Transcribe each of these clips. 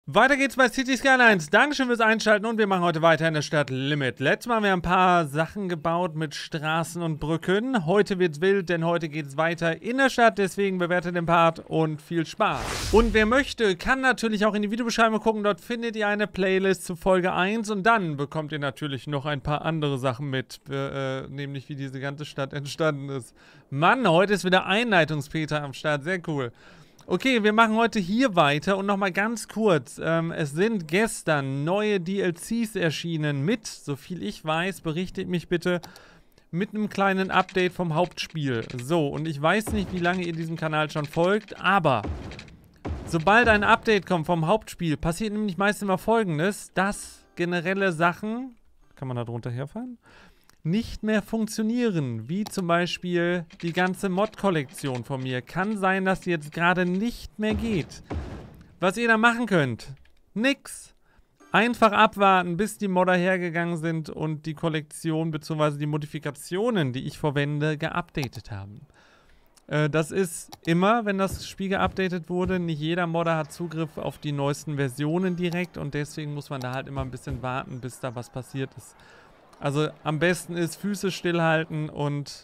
Weiter geht's bei City Skylines. Dankeschön fürs Einschalten und wir machen heute weiter in der Stadt Limit. Letztes Mal haben wir ein paar Sachen gebaut mit Straßen und Brücken. Heute wird's wild, denn heute geht's weiter in der Stadt. Deswegen bewertet den Part und viel Spaß. Und wer möchte, kann natürlich auch in die Videobeschreibung gucken. Dort findet ihr eine Playlist zu Folge 1 und dann bekommt ihr natürlich noch ein paar andere Sachen mit. Nämlich wie diese ganze Stadt entstanden ist. Mann, heute ist wieder Einleitungspeter am Start. Sehr cool. Okay, wir machen heute hier weiter und nochmal ganz kurz. Es sind gestern neue DLCs erschienen mit, soviel ich weiß, berichtet mich bitte, mit einem kleinen Update vom Hauptspiel. So, und ich weiß nicht, wie lange ihr diesem Kanal schon folgt, aber sobald ein Update kommt vom Hauptspiel, passiert nämlich meist immer Folgendes, dass generelle Sachen, kann man da drunter herfahren, nicht mehr funktionieren, wie zum Beispiel die ganze Mod-Kollektion von mir. Kann sein, dass die jetzt gerade nicht mehr geht. Was ihr da machen könnt, nix. Einfach abwarten, bis die Modder hergegangen sind und die Kollektion bzw. die Modifikationen, die ich verwende, geupdatet haben. Das ist immer, wenn das Spiel geupdatet wurde. Nicht jeder Modder hat Zugriff auf die neuesten Versionen direkt und deswegen muss man da halt immer ein bisschen warten, bis da was passiert ist. Also am besten ist Füße stillhalten und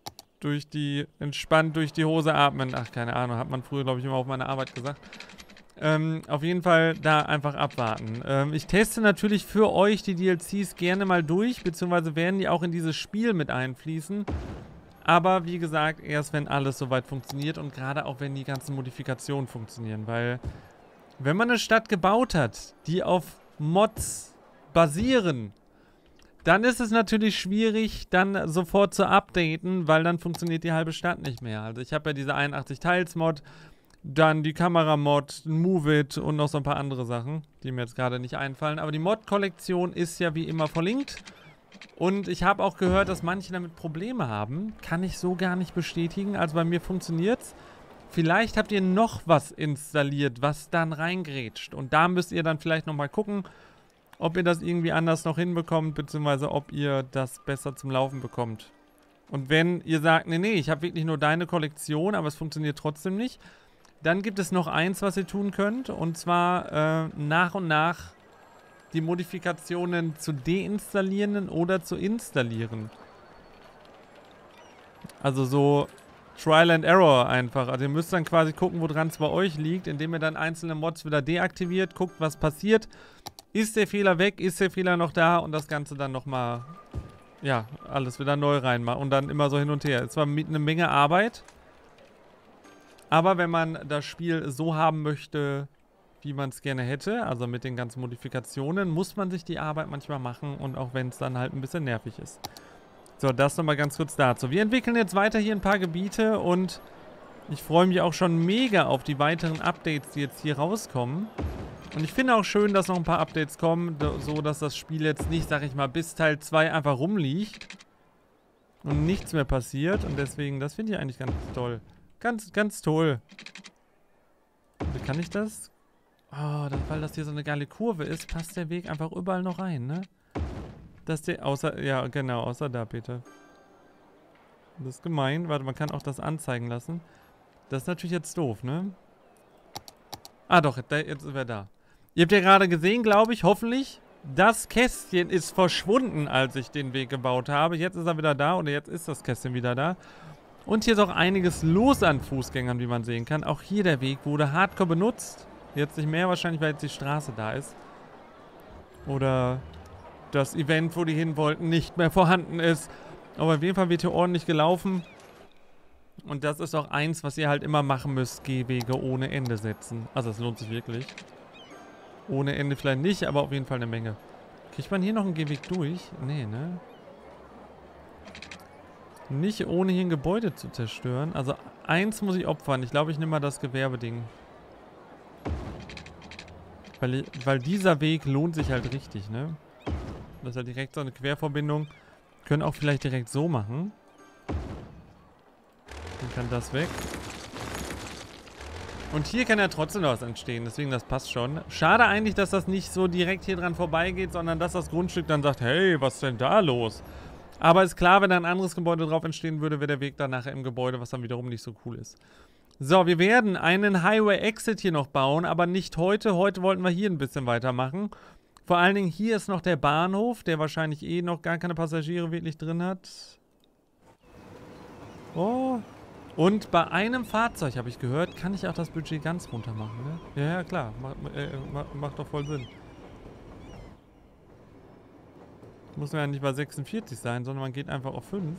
entspannt durch die Hose atmen. Ach, keine Ahnung, hat man früher, glaube ich, immer auf meiner Arbeit gesagt. Auf jeden Fall da einfach abwarten. Ich teste natürlich für euch die DLCs gerne mal durch, beziehungsweise werden die auch in dieses Spiel mit einfließen. Aber wie gesagt, erst wenn alles soweit funktioniert und gerade auch wenn die ganzen Modifikationen funktionieren. Weil wenn man eine Stadt gebaut hat, die auf Mods basieren, dann ist es natürlich schwierig, dann sofort zu updaten, weil dann funktioniert die halbe Stadt nicht mehr. Also ich habe ja diese 81-Teils-Mod, dann die Kamera-Mod, Move-It und noch so ein paar andere Sachen, die mir jetzt gerade nicht einfallen. Aber die Mod-Kollektion ist ja wie immer verlinkt. Und ich habe auch gehört, dass manche damit Probleme haben. Kann ich so gar nicht bestätigen. Also bei mir funktioniert's. Vielleicht habt ihr noch was installiert, was dann reingrätscht. Und da müsst ihr dann vielleicht nochmal gucken, ob ihr das irgendwie anders noch hinbekommt, beziehungsweise ob ihr das besser zum Laufen bekommt. Und wenn ihr sagt, nee, ich habe wirklich nur deine Kollektion, aber es funktioniert trotzdem nicht, dann gibt es noch eins, was ihr tun könnt, und zwar nach und nach die Modifikationen zu deinstallieren oder zu installieren. Also so Trial and Error einfach. Also ihr müsst dann quasi gucken, woran es bei euch liegt, indem ihr dann einzelne Mods wieder deaktiviert, guckt, was passiert. Ist der Fehler weg? Ist der Fehler noch da? Und das Ganze dann nochmal, ja, alles wieder neu reinmachen. Und dann immer so hin und her. Es war mit eine Menge Arbeit. Aber wenn man das Spiel so haben möchte, wie man es gerne hätte, also mit den ganzen Modifikationen, muss man sich die Arbeit manchmal machen. Und auch wenn es dann halt ein bisschen nervig ist. So, das nochmal ganz kurz dazu. Wir entwickeln jetzt weiter hier ein paar Gebiete und ich freue mich auch schon mega auf die weiteren Updates, die jetzt hier rauskommen. Und ich finde auch schön, dass noch ein paar Updates kommen, so dass das Spiel jetzt nicht, sag ich mal, bis Teil 2 einfach rumliegt und nichts mehr passiert. Und deswegen, das finde ich eigentlich ganz toll. Ganz toll. Wie kann ich das? Oh, weil das hier so eine geile Kurve ist, passt der Weg einfach überall noch rein, ne? Ja, genau, außer da, Peter. Das ist gemein. Warte, man kann auch das anzeigen lassen. Das ist natürlich jetzt doof, ne? Ah, doch, jetzt ist er da. Ihr habt ja gerade gesehen, glaube ich, hoffentlich, das Kästchen ist verschwunden, als ich den Weg gebaut habe. Jetzt ist er wieder da oder jetzt ist das Kästchen wieder da. Und hier ist auch einiges los an Fußgängern, wie man sehen kann. Auch hier der Weg wurde hardcore benutzt. Jetzt nicht mehr wahrscheinlich, weil jetzt die Straße da ist. Oder das Event, wo die hin wollten, nicht mehr vorhanden ist. Aber auf jeden Fall wird hier ordentlich gelaufen. Und das ist auch eins, was ihr halt immer machen müsst. Gehwege ohne Ende setzen. Also es lohnt sich wirklich. Ohne Ende vielleicht nicht, aber auf jeden Fall eine Menge. Kriegt man hier noch einen Gehweg durch? Nee, ne? Nicht ohne hier ein Gebäude zu zerstören. Also eins muss ich opfern. Ich glaube, ich nehme mal das Gewerbeding. Weil dieser Weg lohnt sich halt richtig, ne? Das ist halt direkt so eine Querverbindung. Können auch vielleicht direkt so machen. Dann kann das weg. Und hier kann ja trotzdem noch was entstehen, deswegen das passt schon. Schade eigentlich, dass das nicht so direkt hier dran vorbeigeht, sondern dass das Grundstück dann sagt, hey, was ist denn da los? Aber ist klar, wenn da ein anderes Gebäude drauf entstehen würde, wäre der Weg dann nachher im Gebäude, was dann wiederum nicht so cool ist. So, wir werden einen Highway-Exit hier noch bauen, aber nicht heute. Heute wollten wir hier ein bisschen weitermachen. Vor allen Dingen hier ist noch der Bahnhof, der wahrscheinlich eh noch gar keine Passagiere wirklich drin hat. Oh. Und bei einem Fahrzeug, habe ich gehört, kann ich auch das Budget ganz runter machen, ne? Ja, ja, klar. Macht doch voll Sinn. Muss ja nicht bei 46 sein, sondern man geht einfach auf 5.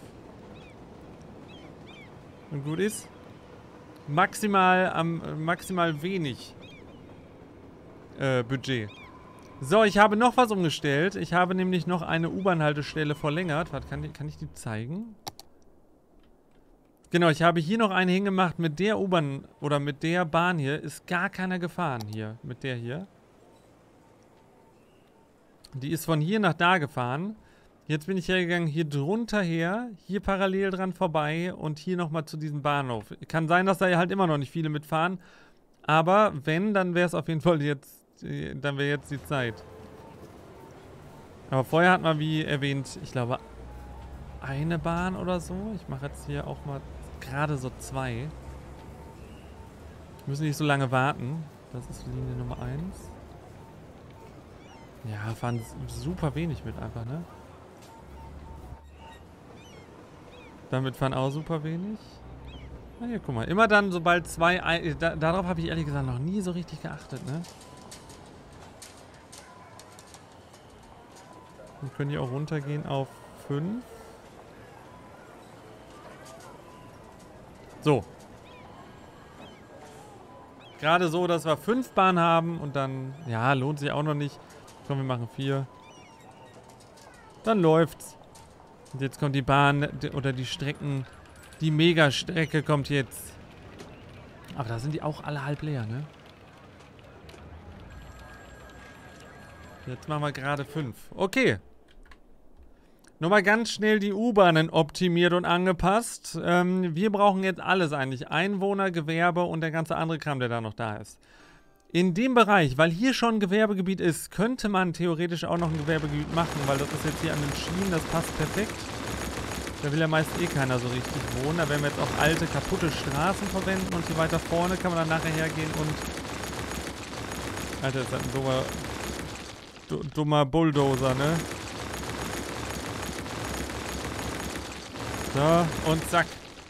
Und gut ist. Maximal wenig Budget. So, ich habe noch was umgestellt. Ich habe nämlich noch eine U-Bahn-Haltestelle verlängert. Warte, kann ich die zeigen? Genau, ich habe hier noch eine hingemacht mit der U-Bahn oder mit der Bahn hier. Ist gar keiner gefahren hier. Mit der hier. Die ist von hier nach da gefahren. Jetzt bin ich hergegangen, hier drunter her, hier parallel dran vorbei und hier nochmal zu diesem Bahnhof. Kann sein, dass da halt immer noch nicht viele mitfahren. Aber wenn, dann wäre es auf jeden Fall jetzt, dann wäre jetzt die Zeit. Aber vorher hat man, wie erwähnt, ich glaube, eine Bahn oder so. Ich mache jetzt hier auch mal gerade so 2. Müssen nicht so lange warten. Das ist Linie Nummer 1. Ja, fahren super wenig mit einfach, ne? Damit fahren auch super wenig. Na hier, guck mal. Immer dann, sobald 2... darauf habe ich ehrlich gesagt noch nie so richtig geachtet, ne? Wir können hier auch runtergehen auf 5. So. Gerade so, dass wir 5 Bahnen haben und dann... Ja, lohnt sich auch noch nicht. Komm, wir machen 4. Dann läuft's. Und jetzt kommt die Bahn oder die Strecken. Die Megastrecke kommt jetzt. Aber da sind die auch alle halb leer, ne? Jetzt machen wir gerade 5. Okay. Nochmal ganz schnell die U-Bahnen optimiert und angepasst. Wir brauchen jetzt alles eigentlich. Einwohner, Gewerbe und der ganze andere Kram, der da noch da ist. In dem Bereich, weil hier schon ein Gewerbegebiet ist, könnte man theoretisch auch noch ein Gewerbegebiet machen, weil das ist jetzt hier an den Schienen, das passt perfekt. Da will ja meist eh keiner so richtig wohnen. Da werden wir jetzt auch alte, kaputte Straßen verwenden und hier weiter vorne kann man dann nachher hergehen und... Alter, ist das ein dummer Bulldozer, ne? So, und zack.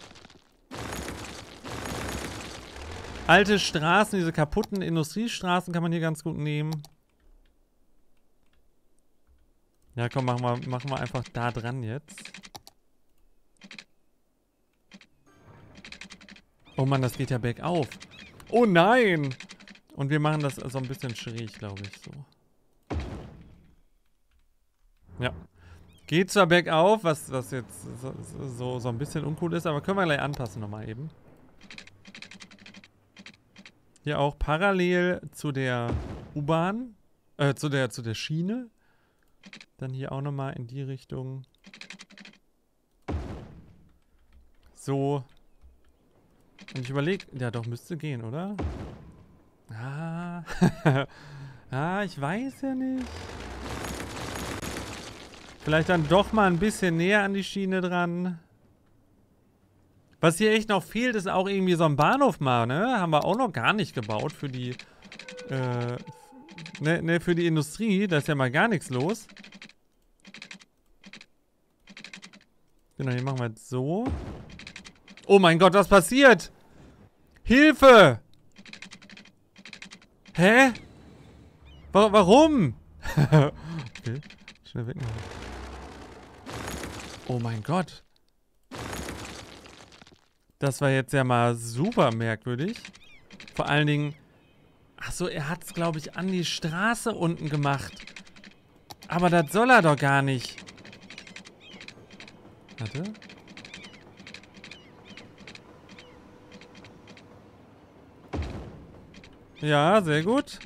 Alte Straßen, diese kaputten Industriestraßen kann man hier ganz gut nehmen. Ja, komm, machen wir einfach da dran jetzt. Oh Mann, das geht ja bergauf. Oh nein! Und wir machen das so ein bisschen schräg, glaube ich, so. Ja. Geht zwar bergauf, was jetzt so ein bisschen uncool ist, aber können wir gleich anpassen nochmal eben. Hier auch parallel zu der U-Bahn, zu der Schiene. Dann hier auch nochmal in die Richtung. So. Und ich überlege, ja doch, müsste gehen, oder? Ah. Ich weiß ja nicht. Vielleicht dann doch mal ein bisschen näher an die Schiene dran. Was hier echt noch fehlt, ist auch irgendwie so ein Bahnhof mal, ne? Haben wir auch noch gar nicht gebaut für die, für die Industrie. Da ist ja mal gar nichts los. Genau, hier machen wir jetzt so. Oh mein Gott, was passiert? Hilfe! Hä? Warum? Okay, schnell wegmachen. Oh mein Gott. Das war jetzt ja mal super merkwürdig. Vor allen Dingen... Achso, er hat es, glaube ich, an die Straße unten gemacht. Aber das soll er doch gar nicht. Warte. Ja, sehr gut.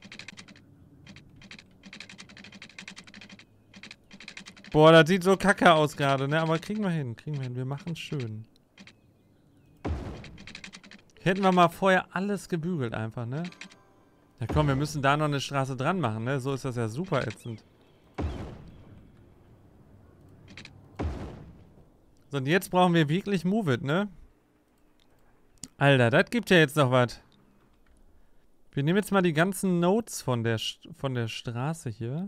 Boah, das sieht so kacke aus gerade, ne? Aber kriegen wir hin, Wir machen es schön. Hätten wir mal vorher alles gebügelt einfach, ne? Ja komm, wir müssen da noch eine Straße dran machen, ne? So ist das ja super ätzend. So, und jetzt brauchen wir wirklich Move It, ne? Alter, das gibt ja jetzt noch was. Wir nehmen jetzt mal die ganzen Notes von der Straße hier.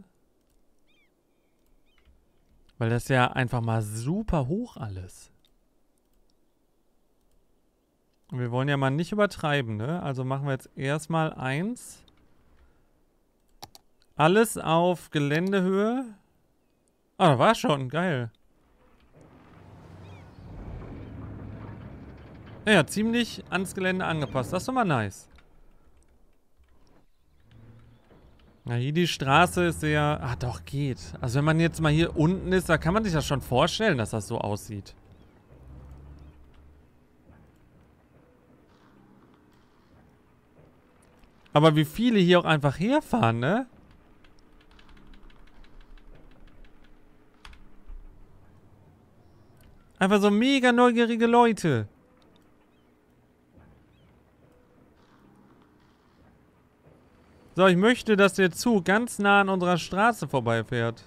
Weil das ist ja einfach mal super hoch alles. Und wir wollen ja mal nicht übertreiben, ne? Also machen wir jetzt erstmal 1. Alles auf Geländehöhe. Ah, da war schon. Geil. Ja, ziemlich ans Gelände angepasst. Das ist doch mal nice. Na, hier die Straße ist sehr... Ah, doch, geht. Also wenn man jetzt mal hier unten ist, da kann man sich das schon vorstellen, dass das so aussieht. Aber wie viele hier auch einfach herfahren, ne? Einfach so mega neugierige Leute. So, ich möchte, dass der Zug ganz nah an unserer Straße vorbeifährt.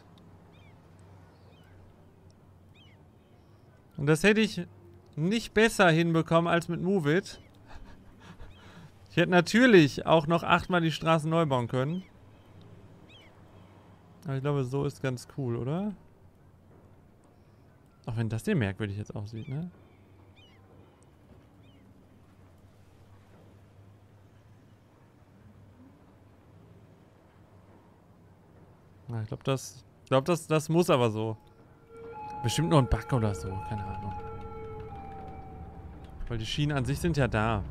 Und das hätte ich nicht besser hinbekommen als mit Move It. Ich hätte natürlich auch noch 8-mal die Straßen neu bauen können. Aber ich glaube, so ist ganz cool, oder? Auch wenn das hier merkwürdig jetzt aussieht, ne? Na, ich glaube, das muss aber so. Bestimmt nur ein Bug oder so, keine Ahnung. Weil die Schienen an sich sind ja da.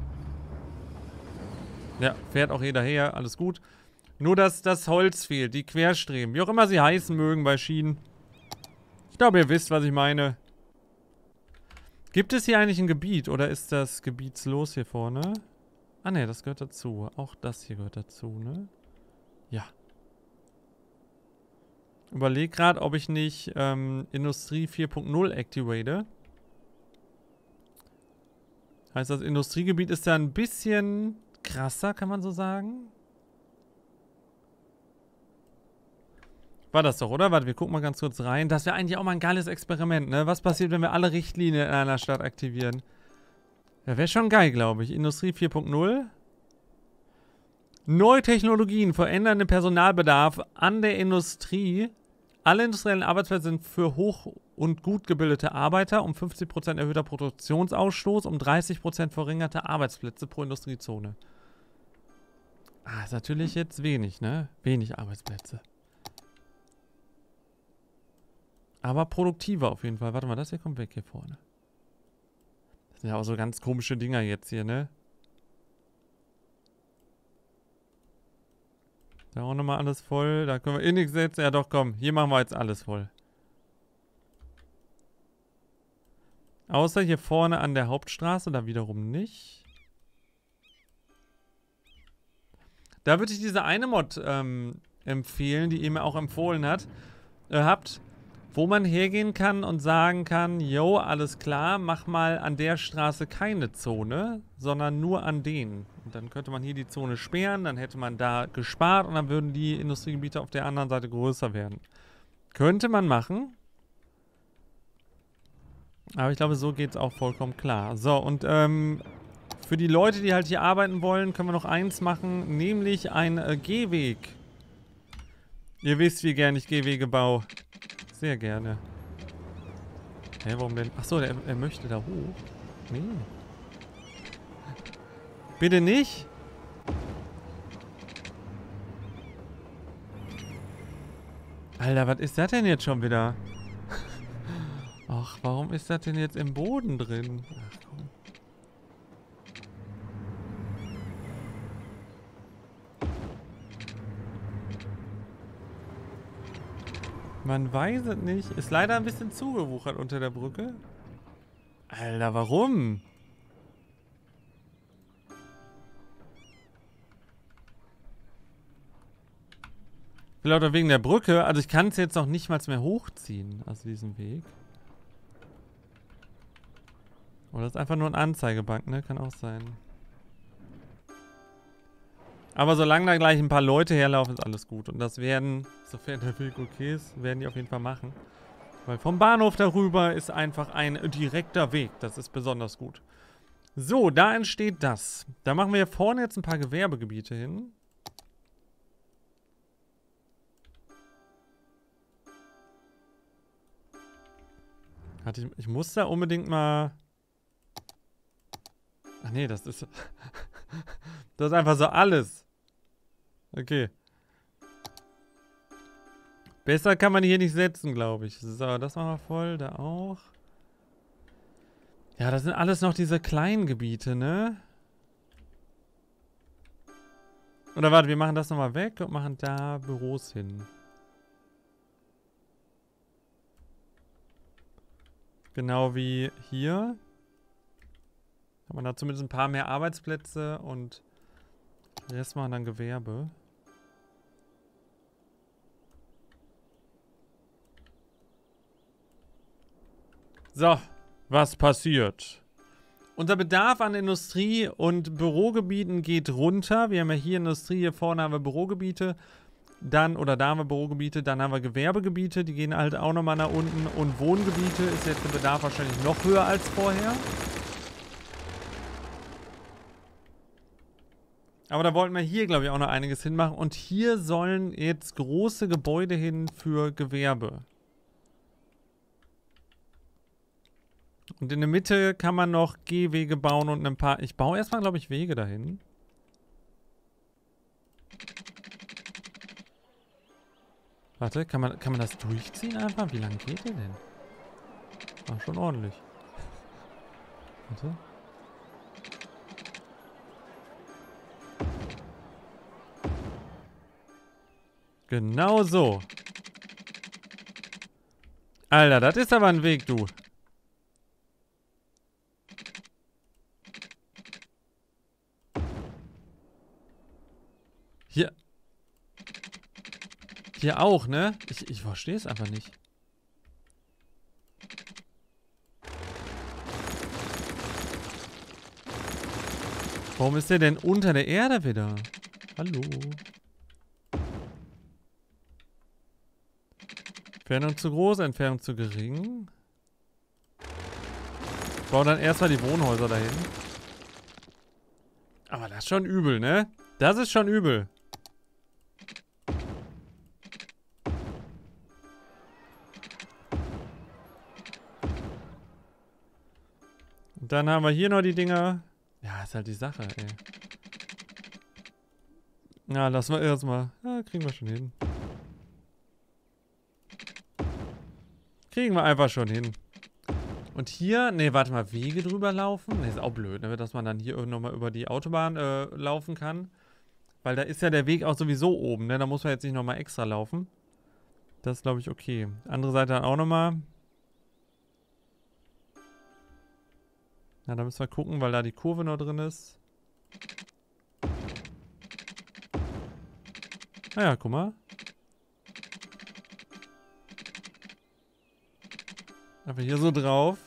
Ja, fährt auch jeder her, alles gut. Nur, dass das Holz fehlt, die Querstreben, wie auch immer sie heißen mögen bei Schienen. Ich glaube, ihr wisst, was ich meine. Gibt es hier eigentlich ein Gebiet oder ist das gebietslos hier vorne? Ah ne, das gehört dazu. Auch das hier gehört dazu, ne? Ja. Überleg gerade, ob ich nicht Industrie 4.0 activate. Heißt, das Industriegebiet ist ja ein bisschen krasser, kann man so sagen. War das doch, oder? Warte, wir gucken mal ganz kurz rein. Das wäre eigentlich auch mal ein geiles Experiment, ne? Was passiert, wenn wir alle Richtlinien in einer Stadt aktivieren? Ja, wäre schon geil, glaube ich. Industrie 4.0. Neue Technologien verändern den Personalbedarf an der Industrie. Alle industriellen Arbeitsplätze sind für hoch- und gut gebildete Arbeiter, um 50% erhöhter Produktionsausstoß, um 30% verringerte Arbeitsplätze pro Industriezone. Ah, ist natürlich jetzt wenig, ne? Wenig Arbeitsplätze. Aber produktiver auf jeden Fall. Warte mal, das hier kommt weg hier vorne. Das sind ja auch so ganz komische Dinger jetzt hier, ne? Da auch nochmal alles voll. Da können wir eh nichts setzen. Ja doch, komm. Hier machen wir jetzt alles voll. Außer hier vorne an der Hauptstraße. Da wiederum nicht. Da würde ich diese eine Mod empfehlen, die ihr mir auch empfohlen habt. Wo man hergehen kann und sagen kann, yo, alles klar, mach mal an der Straße keine Zone, sondern nur an denen. Und dann könnte man hier die Zone sperren, dann hätte man da gespart und dann würden die Industriegebiete auf der anderen Seite größer werden. Könnte man machen. Aber ich glaube, so geht es auch vollkommen klar. So, und für die Leute, die halt hier arbeiten wollen, können wir noch eins machen, nämlich ein Gehweg. Ihr wisst, wie gerne ich Gehwege baue. Sehr gerne. Hä, warum denn? Achso, er möchte da hoch. Nee. Bitte nicht? Alter, was ist das denn jetzt schon wieder? Ach, warum ist das denn jetzt im Boden drin? Ach, komm. Man weiß es nicht. Ist leider ein bisschen zugewuchert unter der Brücke. Alter, warum? Vielleicht auch wegen der Brücke. Also ich kann es jetzt noch nicht mal mehr hochziehen. Also diesen Weg. Oder das ist einfach nur ein Anzeigebank, ne? Kann auch sein. Aber solange da gleich ein paar Leute herlaufen, ist alles gut. Und das werden, sofern der Weg okay ist, werden die auf jeden Fall machen. Weil vom Bahnhof darüber ist einfach ein direkter Weg. Das ist besonders gut. So, da entsteht das. Da machen wir hier vorne jetzt ein paar Gewerbegebiete hin. Ich muss da unbedingt mal... Ach nee, das ist... Das ist einfach so alles. Okay. Besser kann man hier nicht setzen, glaube ich. So, das machen wir voll. Da auch. Ja, das sind alles noch diese kleinen Gebiete, ne? Oder warte, wir machen das nochmal weg und machen da Büros hin. Genau wie hier. Hat man da zumindest ein paar mehr Arbeitsplätze und den Rest machen dann Gewerbe. So, was passiert? Unser Bedarf an Industrie- und Bürogebieten geht runter. Wir haben ja hier Industrie, hier vorne haben wir Bürogebiete. Dann, oder da haben wir Bürogebiete, dann haben wir Gewerbegebiete, die gehen halt auch nochmal nach unten. Und Wohngebiete ist jetzt der Bedarf wahrscheinlich noch höher als vorher. Aber da wollten wir hier, glaube ich, auch noch einiges hinmachen. Und hier sollen jetzt große Gebäude hin für Gewerbe. Und in der Mitte kann man noch Gehwege bauen und ein paar... Ich baue erstmal, glaube ich, Wege dahin. Warte, kann man das durchziehen einfach? Wie lange geht der denn? Ach, schon ordentlich. Warte. Genau so. Alter, das ist aber ein Weg, du. Hier. Hier auch, ne? Ich verstehe es einfach nicht. Warum ist der denn unter der Erde wieder? Hallo. Entfernung zu groß, Entfernung zu gering. Ich baue dann erstmal die Wohnhäuser dahin. Aber das ist schon übel, ne? Das ist schon übel. Und dann haben wir hier noch die Dinger. Ja, ist halt die Sache, ey. Na, lassen wir erstmal. Ja, kriegen wir schon hin. Kriegen wir einfach schon hin. Und hier, ne, warte mal, Wege drüber laufen? Ne, ist auch blöd, ne, dass man dann hier nochmal über die Autobahn laufen kann. Weil da ist ja der Weg auch sowieso oben, ne? Da muss man jetzt nicht nochmal extra laufen. Das ist, glaube ich, okay. Andere Seite dann auch nochmal. Ja, da müssen wir gucken, weil da die Kurve noch drin ist. Naja, guck mal. Einfach hier so drauf.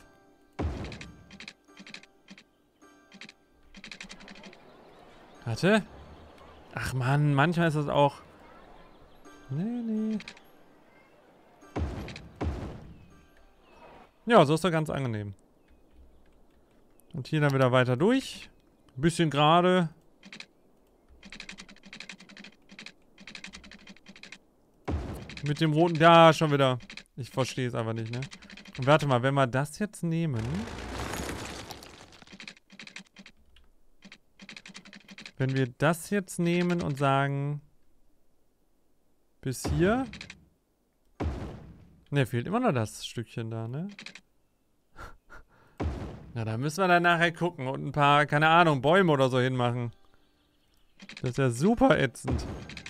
Warte. Ach Mann, manchmal ist das auch... Nee. Ja, so ist doch ganz angenehm. Und hier dann wieder weiter durch. Ein bisschen gerade. Mit dem roten... Ja, schon wieder. Ich verstehe es einfach nicht, ne? Und warte mal, wenn wir das jetzt nehmen... Wenn wir das jetzt nehmen und sagen... Bis hier... Ne, fehlt immer noch das Stückchen da, ne? Na, da müssen wir dann nachher gucken und ein paar, keine Ahnung, Bäume oder so hinmachen. Das ist ja super ätzend.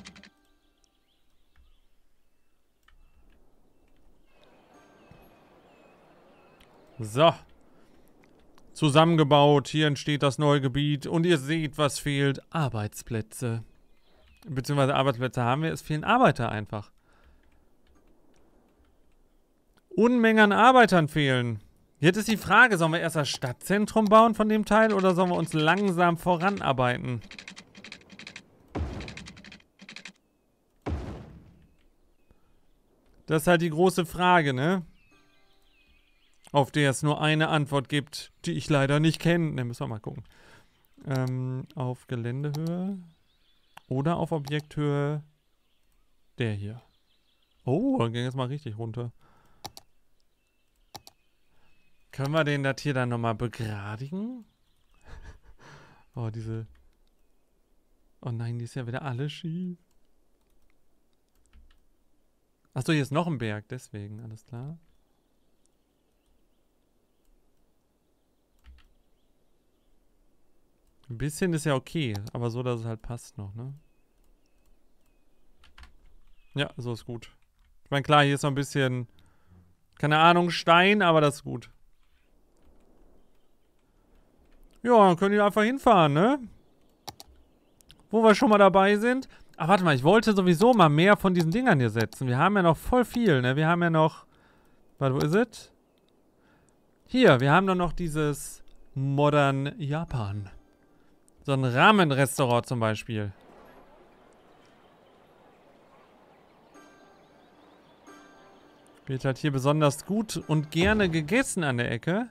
So. Zusammengebaut. Hier entsteht das neue Gebiet. Und ihr seht, was fehlt. Arbeitsplätze. Beziehungsweise Arbeitsplätze haben wir. Es fehlen Arbeiter einfach. Unmengen an Arbeitern fehlen. Jetzt ist die Frage, sollen wir erst das Stadtzentrum bauen von dem Teil oder sollen wir uns langsam voranarbeiten? Das ist halt die große Frage, ne? auf der es nur eine Antwort gibt, die ich leider nicht kenne. Ne, müssen wir mal gucken. Auf Geländehöhe oder auf Objekthöhe der hier. Oh, dann ging es mal richtig runter. Können wir den das hier dann nochmal begradigen? Oh, diese... Oh nein, die ist ja wieder alle schief. Achso, hier ist noch ein Berg, deswegen, alles klar. Ein bisschen ist ja okay, aber so, dass es halt passt noch, ne? Ja, so ist gut. Ich meine, klar, hier ist noch ein bisschen, keine Ahnung, Stein, aber das ist gut. Ja, dann können die einfach hinfahren, ne? Wo wir schon mal dabei sind. Ach, warte mal, ich wollte sowieso mal mehr von diesen Dingern hier setzen. Wir haben ja noch voll viel, ne? Wir haben ja noch... Warte, wo ist es? Hier, wir haben doch noch dieses Modern Japan. So ein Ramen-Restaurant zum Beispiel. Wird halt hier besonders gut und gerne gegessen an der Ecke.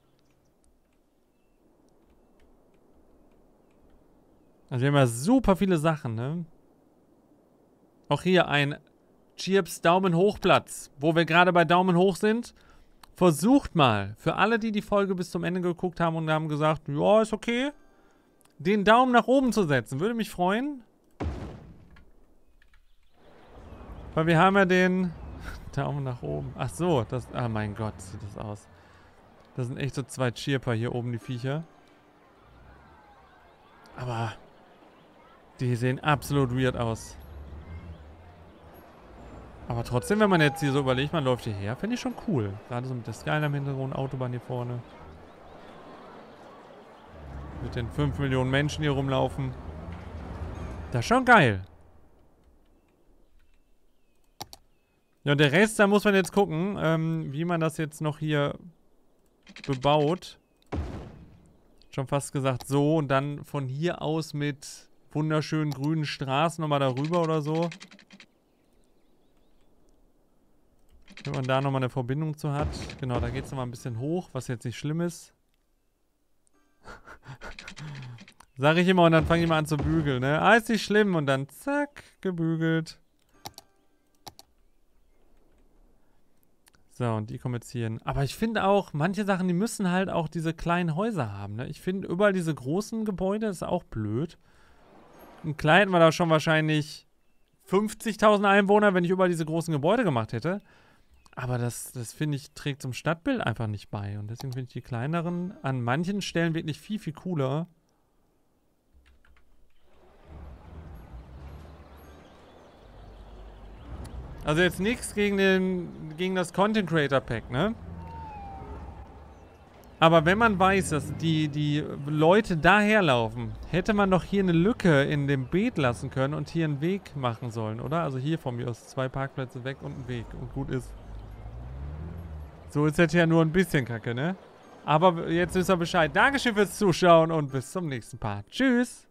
Also wir haben ja super viele Sachen, ne? Auch hier ein Chips Daumen hoch Platz. Wo wir gerade bei Daumen hoch sind. Versucht mal, für alle, die die Folge bis zum Ende geguckt haben und haben gesagt, ja, ist okay, den Daumen nach oben zu setzen. Würde mich freuen. Weil wir haben ja den Daumen nach oben. Ach so, das... Ah, mein Gott, sieht das aus. Das sind echt so zwei Chirper hier oben, die Viecher. Aber... Die sehen absolut weird aus. Aber trotzdem, wenn man jetzt hier so überlegt, man läuft hierher, finde ich schon cool. Gerade so mit der Skyline im Hintergrund, Autobahn hier vorne. Mit den 5 Millionen Menschen hier rumlaufen. Das ist schon geil. Ja, und der Rest, da muss man jetzt gucken, wie man das jetzt noch hier bebaut. Schon fast gesagt so. Und dann von hier aus mit wunderschönen grünen Straßen nochmal darüber oder so. Wenn man da nochmal eine Verbindung zu hat. Genau, da geht es nochmal ein bisschen hoch, was jetzt nicht schlimm ist. Sag ich immer und dann fange ich mal an zu bügeln, ne? Ah, ist nicht schlimm und dann zack, gebügelt. So, und die kommen jetzt hier hin. Aber ich finde auch, manche Sachen, die müssen halt auch diese kleinen Häuser haben, ne? Ich finde, überall diese großen Gebäude ist auch blöd. Und klar hätten wir da schon wahrscheinlich 50.000 Einwohner, wenn ich überall diese großen Gebäude gemacht hätte. Aber das finde ich, trägt zum Stadtbild einfach nicht bei. Und deswegen finde ich die kleineren an manchen Stellen wirklich viel, viel cooler. Also jetzt nichts gegen das Content Creator Pack, ne? Aber wenn man weiß, dass die Leute daherlaufen, hätte man doch hier eine Lücke in dem Beet lassen können und hier einen Weg machen sollen, oder? Also hier von mir aus 2 Parkplätze weg und ein Weg und gut ist. So ist jetzt ja nur ein bisschen kacke, ne? Aber jetzt wisst ihr Bescheid. Dankeschön fürs Zuschauen und bis zum nächsten Part. Tschüss!